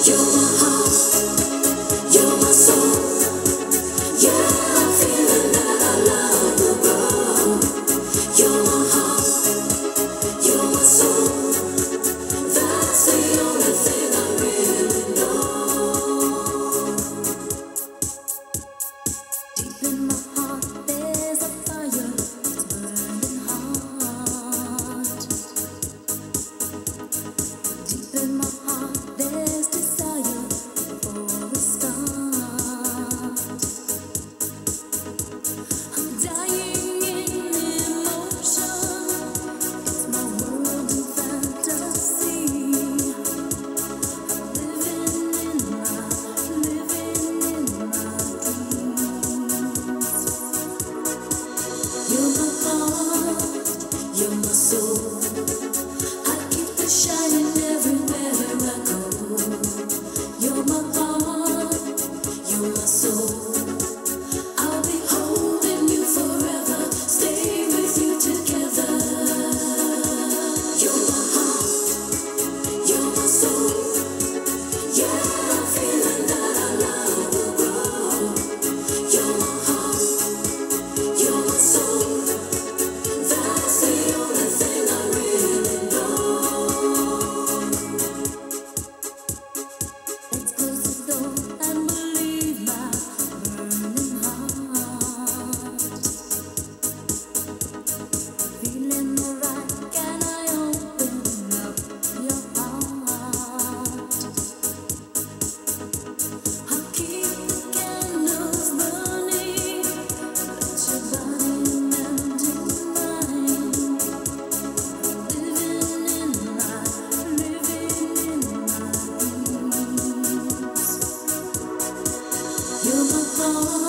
You're my heart, you're my soul. Yeah, I'm feeling that our love will grow. You're my heart, you're my soul. That's the only thing I really know. Deep in my heart, there's a fire. It's burning hot. Deep in my heart, there's desire for a start. I'm dying in emotion. It's my world in fantasy. I'm living in my dreams. You're my heart, you're my soul. I keep the shining everywhere I go. You're my heart, you're my soul. I'll be holding you forever, stay with you together. You're my heart, you're my soul. Yeah, I'm feeling that our love will grow. You're my heart, you're my soul. That's the only thing I really know. Let's close the door and believe my burning heart. Feeling alright, can I open up your heart? I'll keep the candles burning. Let your body melt into mine. Living in my dreams. You're my heart.